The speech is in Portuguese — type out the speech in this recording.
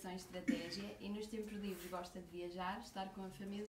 em estratégia e nos tempos livres gosta de viajar, estar com a família